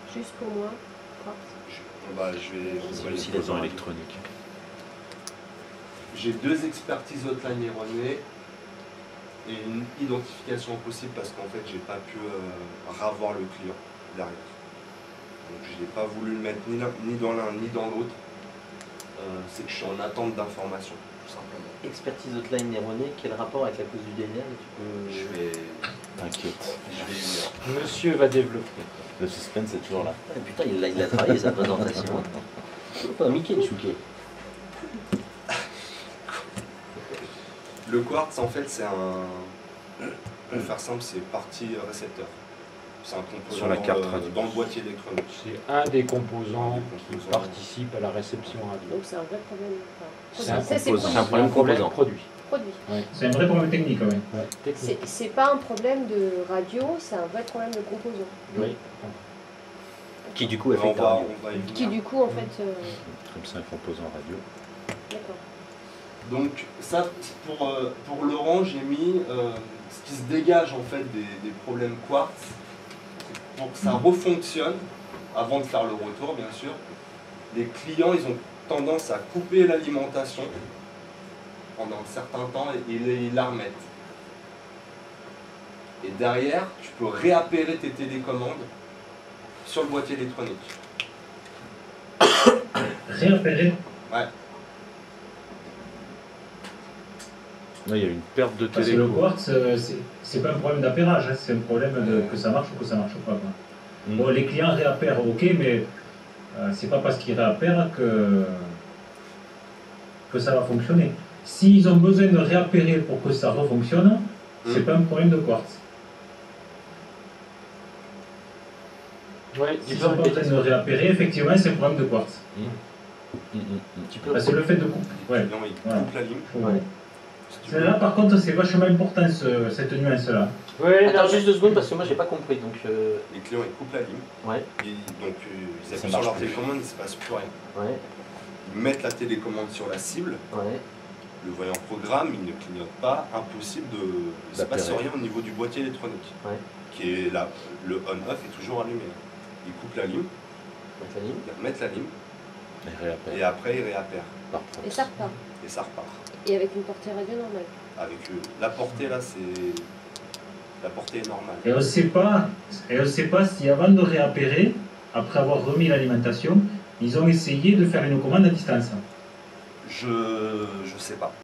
Juste pour moi. Je vais aussi les électronique. J'ai 2 expertises hotline erronées et une identification possible parce qu'en fait j'ai pas pu ravoir le client derrière. Donc je n'ai pas voulu le mettre ni dans l'un ni dans l'autre. C'est que je suis en attente d'informations, tout simplement. Expertise hotline erronée, quel rapport avec la cause du DNR? Je vais... T'inquiète. Monsieur va développer. Le suspense est toujours là. Ah, putain, il a travaillé sa présentation. Pas Mickey de Chouquet. Le quartz, en fait, c'est un... Pour faire simple, c'est partie récepteur. C'est un composant sur la carte radio. Dans le boîtier électronique. C'est un des composants qui participe à la réception radio. Donc c'est un vrai problème. C'est un problème composant. Produit. Ouais. C'est un vrai problème technique, quand même. Ouais. C'est pas un problème de radio, c'est un vrai problème de composant. Oui. Qui du coup affecte la radio. Qui du coup en fait... Comme c'est un composant radio. D'accord. Donc ça, pour Laurent, j'ai mis ce qui se dégage en fait des problèmes quartz. Pour que ça refonctionne, avant de faire le retour bien sûr, les clients ils ont tendance à couper l'alimentation pendant un certain temps et ils la remettent. Et derrière, tu peux réappairer tes télécommandes sur le boîtier électronique. Réappairer? Ouais. Là, il y a une perte de Parce que le quartz, c'est pas un problème d'appairage, hein, c'est un problème de que ça marche ou que ça marche pas. Bon, les clients réappèrent, ok, mais c'est pas parce qu'ils réappèrent que ça va fonctionner. S'ils ont besoin de réappairer pour que ça refonctionne, c'est pas un problème de quartz. Ouais, s'ils sont pas en train de réappairer, effectivement, c'est un problème de quartz. Parce que le fait de couper... Ouais. Non, il coupe la ligne. Ouais. Là, par contre, c'est vachement important cette nuance-là. Ouais, attends juste 2 secondes parce que moi j'ai pas compris. Donc, les clients ils coupent la ligne. Ouais. Donc ils appuient sur leur télécommande, il ne se passe plus rien. Ouais. Ils mettent la télécommande sur la cible. Ouais. Le voyant programme, il ne clignote pas. Impossible de. Il ne se passe rien au niveau du boîtier électronique. Ouais. Qui est là. Le on-off est toujours allumé. Ils coupent la ligne. Mettent la ligne. Et après ils réappèrent. Et ça repart. Et ça repart. Et avec une portée radio normale. Avec la portée là, c'est. La portée est normale. Et on ne sait pas si avant de réappairer, après avoir remis l'alimentation, ils ont essayé de faire une commande à distance. Je sais pas.